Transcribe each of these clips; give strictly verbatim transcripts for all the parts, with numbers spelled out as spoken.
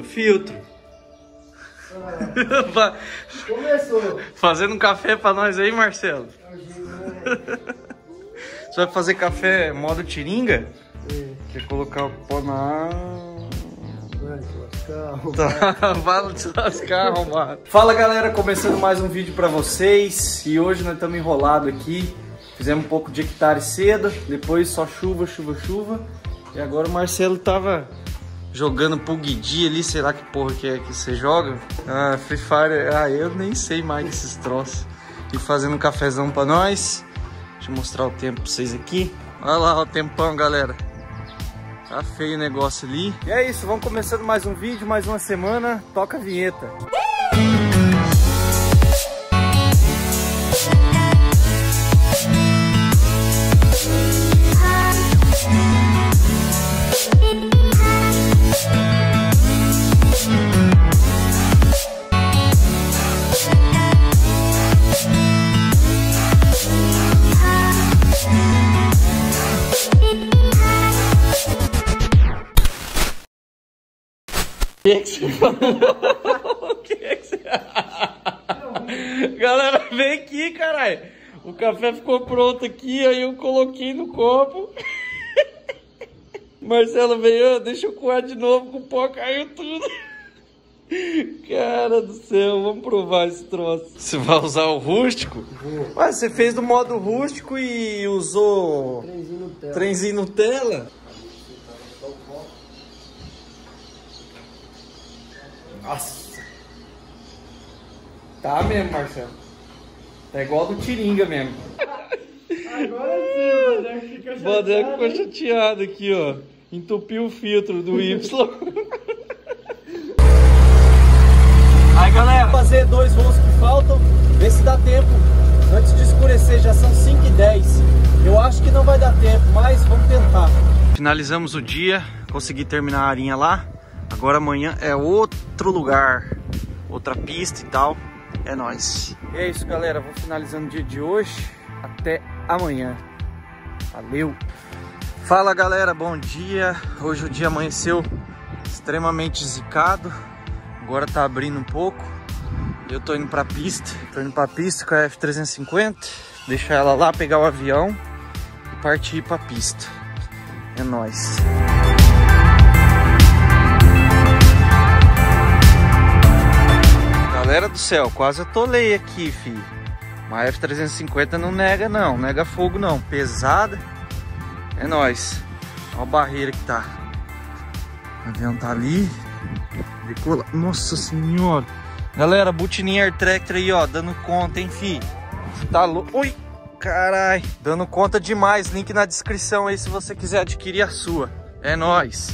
filtro. Ah, começou. Fazendo um café pra nós aí, Marcelo. Você vai fazer café modo tiringa? É. Quer colocar o pó na água? Vai te lascar, tá, vai te lascar, arrombado. Fala galera, começando mais um vídeo pra vocês. E hoje nós estamos enrolados aqui. Fizemos um pouco de hectare cedo. Depois só chuva, chuva, chuva. E agora o Marcelo tava jogando P U B G ali. Sei lá que porra que é que você joga. Ah, Free Fire. Ah, eu nem sei mais desses troços. E fazendo um cafezão pra nós. Deixa eu mostrar o tempo pra vocês aqui. Olha lá o tempão, galera. Tá feio o negócio ali. E é isso, vamos começando mais um vídeo, mais uma semana. Toca a vinheta. O que é que você falou? O que é que você... Galera, vem aqui, caralho. O café ficou pronto aqui, aí eu coloquei no copo. Marcelo veio, oh, deixa eu coar de novo, com o pó caiu tudo. Cara do céu, vamos provar esse troço. Você vai usar o rústico? Vou. Mas você fez do modo rústico e usou... Trenzinho Nutella. Trenzinho Nutella? Nossa. Tá mesmo, Marcelo. Tá igual do Tiringa mesmo. Agora sim, o Bodeco fica chateado. O Bodeco ficou chateado aqui, ó. Entupiu o filtro do Y. Aí, galera, vou fazer dois voos que faltam. Vê se dá tempo. Antes de escurecer, já são cinco e dez. Eu acho que não vai dar tempo, mas vamos tentar. Finalizamos o dia. Consegui terminar a arinha lá. Agora amanhã é outro lugar, outra pista e tal, é nóis. E é isso, galera, vou finalizando o dia de hoje, até amanhã, valeu. Fala galera, bom dia, hoje o dia amanheceu extremamente zicado, agora tá abrindo um pouco, eu tô indo pra pista, tô indo pra pista com a F trezentos e cinquenta, deixar ela lá, pegar o avião e partir pra pista, é nóis. Galera do céu, quase atolei aqui, filho. Mas a F trezentos e cinquenta não nega não, nega fogo não. Pesada. É nóis. Olha a barreira que tá. O avião tá ali. Decola. Nossa senhora. Galera, Butininha Air Tractor aí, ó. Dando conta, hein, filho. Tá louco. Ui, carai. Dando conta demais. Link na descrição aí se você quiser adquirir a sua. É nóis.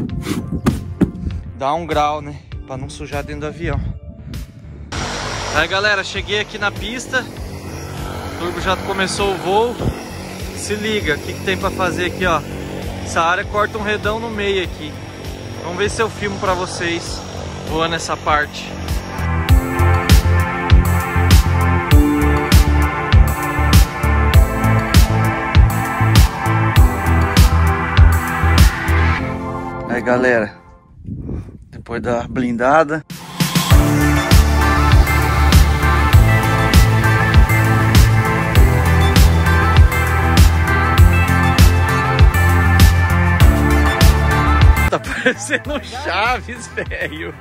Dá um grau, né? Pra não sujar dentro do avião. Aí galera, cheguei aqui na pista, o turbo já começou o voo. Se liga, o que, que tem pra fazer aqui, ó. Essa área corta um redão no meio aqui. Vamos ver se eu filmo pra vocês voando essa parte. Aí galera, depois da blindada, tá parecendo um Chaves, velho.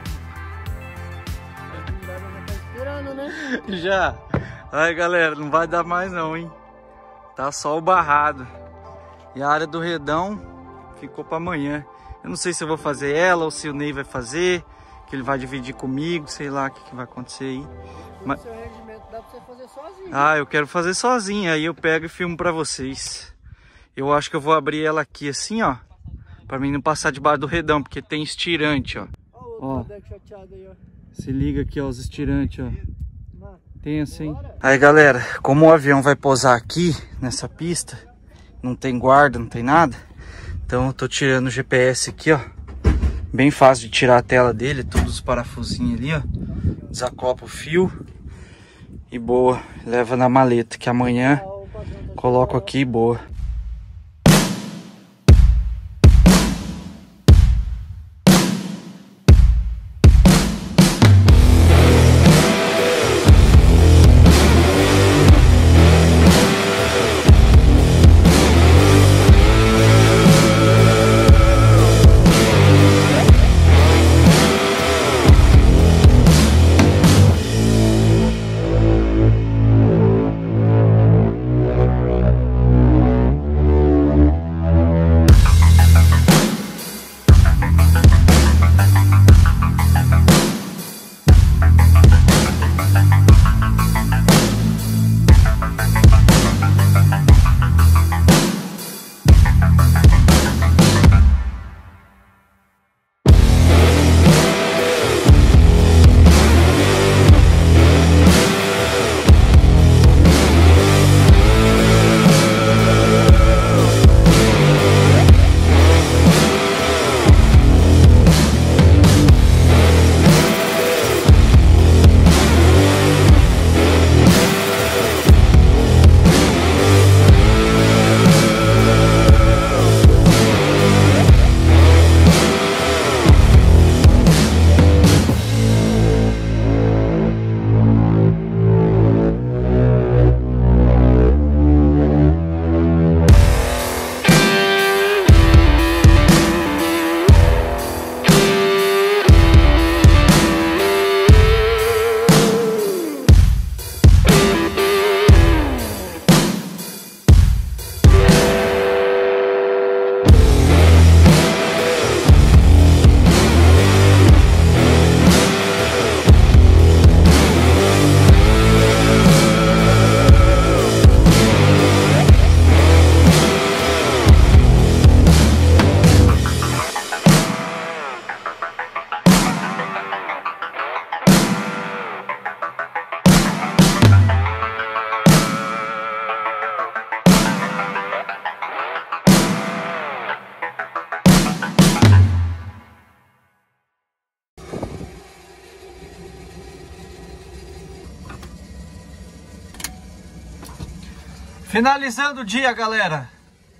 Tá esperando, né? Já. Aí, galera, não vai dar mais não, hein? Tá só o barrado. E a área do redão ficou pra amanhã. Eu não sei se eu vou fazer ela ou se o Ney vai fazer, que ele vai dividir comigo, sei lá o que, que vai acontecer aí. Mas... seu rendimento dá pra você fazer sozinho. Ah, eu quero fazer sozinho, aí eu pego e filmo pra vocês. Eu acho que eu vou abrir ela aqui assim, ó. Pra mim não passar debaixo do redão, porque tem estirante, ó. Ó, se liga aqui, ó, os estirantes, ó. Tem assim. Aí, galera, como o avião vai pousar aqui, nessa pista, não tem guarda, não tem nada. Então eu tô tirando o G P S aqui, ó. Bem fácil de tirar a tela dele, todos os parafusinhos ali, ó. Desacopla o fio. E boa, leva na maleta, que amanhã coloco aqui e boa. Finalizando o dia, galera.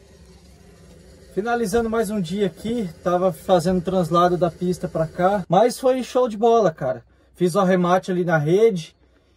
Finalizando mais um dia aqui. Tava fazendo o translado da pista pra cá. Mas foi show de bola, cara. Fiz o arremate ali na rede.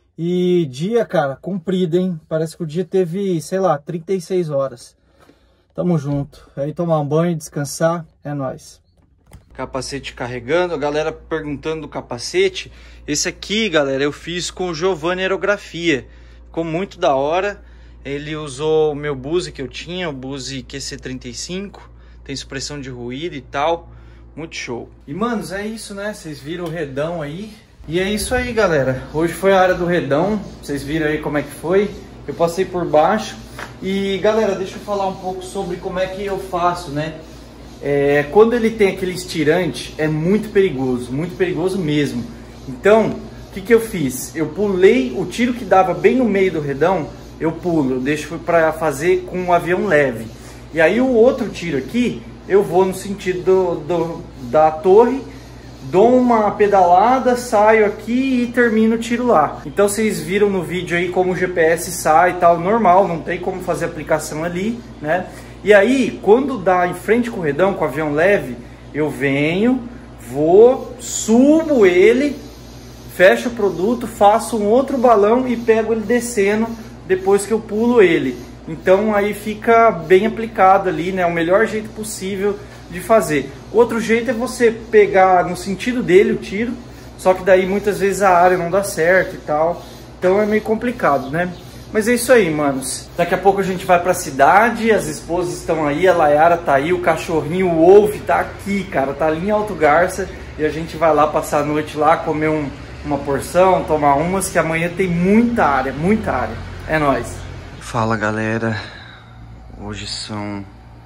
E dia, cara, comprido, hein? Parece que o dia teve, sei lá, trinta e seis horas. Tamo junto. Aí tomar um banho, descansar. É nóis. Capacete carregando. A galera perguntando do capacete. Esse aqui, galera, eu fiz com o Giovanni Aerografia. Ficou muito da hora. Ele usou o meu Bose que eu tinha, o Bose Q C trinta e cinco. Tem supressão de ruído e tal. Muito show. E, manos, é isso, né? Vocês viram o redão aí. E é isso aí, galera. Hoje foi a área do redão. Vocês viram aí como é que foi. Eu passei por baixo. E, galera, deixa eu falar um pouco sobre como é que eu faço, né? É, quando ele tem aquele estirante, é muito perigoso. Muito perigoso mesmo. Então, o que que eu fiz? Eu pulei o tiro que dava bem no meio do redão. Eu pulo. Eu deixo para fazer com um avião leve. E aí o outro tiro aqui, eu vou no sentido do, do, da torre, dou uma pedalada, saio aqui e termino o tiro lá. Então vocês viram no vídeo aí como o G P S sai e tal, normal, não tem como fazer aplicação ali, né? E aí, quando dá em frente com o redão, com o avião leve, eu venho, vou, subo ele, fecho o produto, faço um outro balão e pego ele descendo depois que eu pulo ele. Então aí fica bem aplicado ali, né? O melhor jeito possível de fazer. Outro jeito é você pegar no sentido dele o tiro, só que daí muitas vezes a área não dá certo e tal. Então é meio complicado, né? Mas é isso aí, manos. Daqui a pouco a gente vai pra cidade, as esposas estão aí, a Layara tá aí, o cachorrinho, o Wolf tá aqui, cara, tá ali em Alto Garça. E a gente vai lá passar a noite lá, comer um, uma porção, tomar umas, que amanhã tem muita área, muita área. É nóis. Fala, galera, hoje são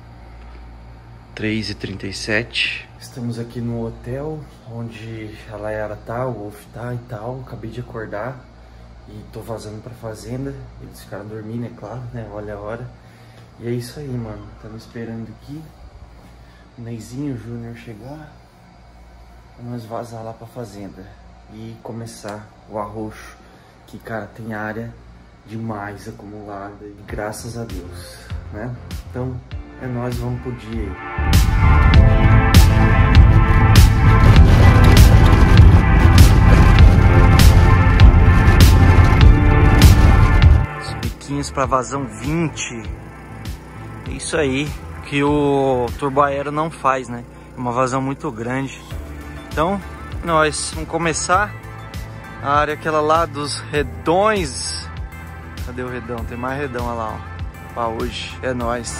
três e trinta e sete, estamos aqui no hotel onde a Layara tá, o Wolf tá e tal. Acabei de acordar e tô vazando pra fazenda, eles ficaram dormindo, é claro, né, olha a hora. E é isso aí, mano, estamos esperando aqui o Neizinho, o Júnior chegar pra nós vazar lá pra fazenda e começar o arroxo, que, cara, tem área demais acumulada, e graças a Deus, né? Então é nóis, vamos pro dia aí. Os biquinhos para vazão vinte. É isso aí que o turbo aero não faz, né? Uma vazão muito grande. Então nós vamos começar a área aquela lá dos redões. Cadê o redão? Tem mais redão, olha lá, ó. Pra hoje. É nóis.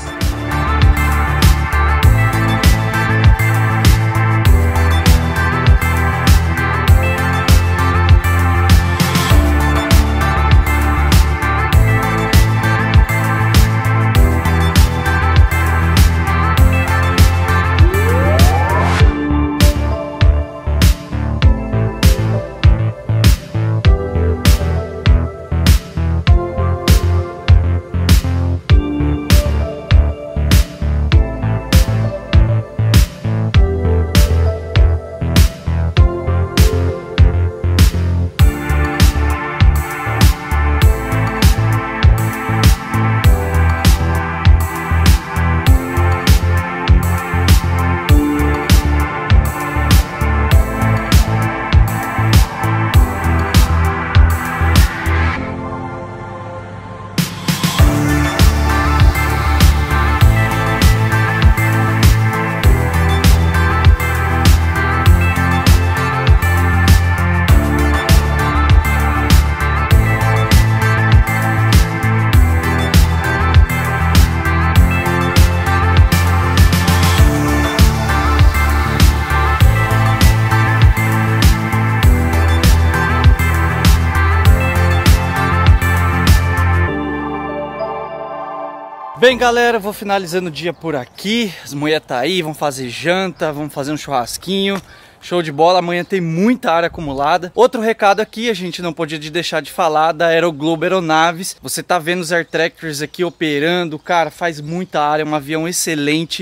Bem, galera, vou finalizando o dia por aqui. As mulheres tá aí, vão fazer janta, vão fazer um churrasquinho. Show de bola, amanhã tem muita área acumulada. Outro recado aqui, a gente não podia deixar de falar da Aeroglobo Aeronaves. Você tá vendo os Air Tractors aqui operando, cara, faz muita área, é um avião excelente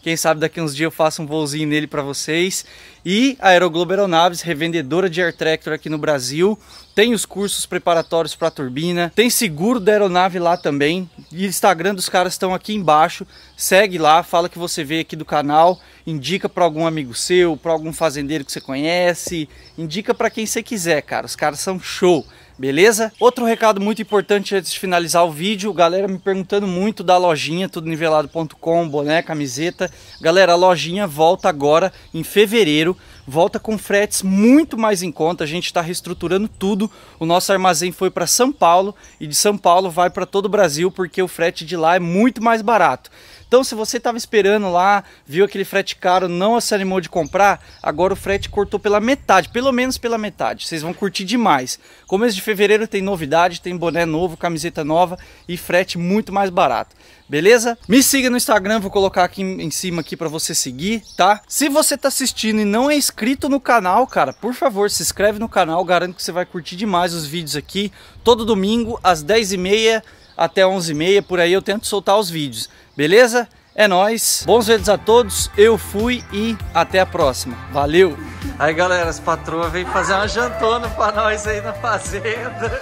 Quem sabe daqui uns dias eu faço um voozinho nele para vocês. E a Aeroglobo Aeronaves, revendedora de air tractor aqui no Brasil. Tem os cursos preparatórios para turbina, tem seguro da aeronave lá também. E o Instagram dos caras estão aqui embaixo. Segue lá, fala que você veio aqui do canal, indica para algum amigo seu, para algum fazendeiro que você conhece, indica para quem você quiser, cara. Os caras são show. Beleza? Outro recado muito importante antes de finalizar o vídeo, galera me perguntando muito da lojinha, tudo nivelado ponto com, boné, camiseta. Galera, a lojinha volta agora em fevereiro, volta com fretes muito mais em conta, a gente está reestruturando tudo. O nosso armazém foi para São Paulo e de São Paulo vai para todo o Brasil porque o frete de lá é muito mais barato. Então, se você estava esperando lá, viu aquele frete caro, não se animou de comprar, agora o frete cortou pela metade, pelo menos pela metade. Vocês vão curtir demais. Começo de fevereiro tem novidade, tem boné novo, camiseta nova e frete muito mais barato. Beleza? Me siga no Instagram, vou colocar aqui em cima aqui para você seguir, tá? Se você tá assistindo e não é inscrito no canal, cara, por favor, se inscreve no canal, garanto que você vai curtir demais os vídeos aqui. Todo domingo, às dez e meia até onze e meia, por aí eu tento soltar os vídeos. Beleza? É nóis. Bons vídeos a todos. Eu fui e até a próxima. Valeu! Aí, galera, as patroas veio fazer uma jantona pra nós aí na fazenda.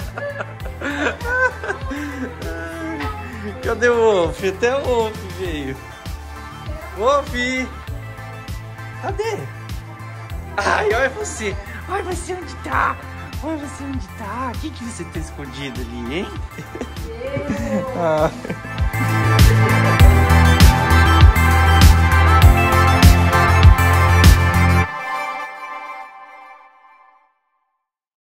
Cadê o Wolf? Até o Wolf veio. Wolf! Cadê? Ai, olha você. Olha você onde tá. Olha você onde tá. O que, que você tá escondido ali, hein? Ah.